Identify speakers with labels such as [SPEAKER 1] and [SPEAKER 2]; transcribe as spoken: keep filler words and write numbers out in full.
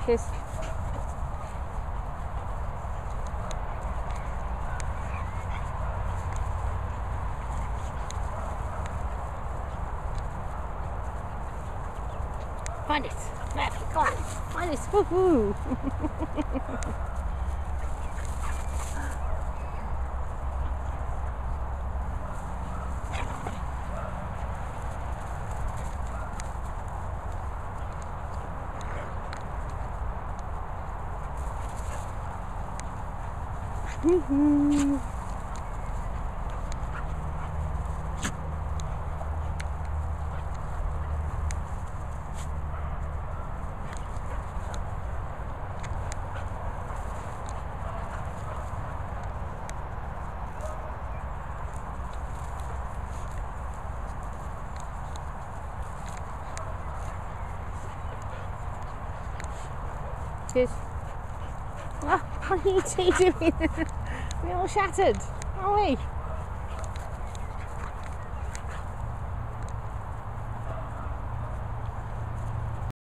[SPEAKER 1] Cheers. Find it. Murphy, come on. Find it. Woohoo! Woohoo! Cheers. Oh, what are you two doing? We're all shattered, aren't we?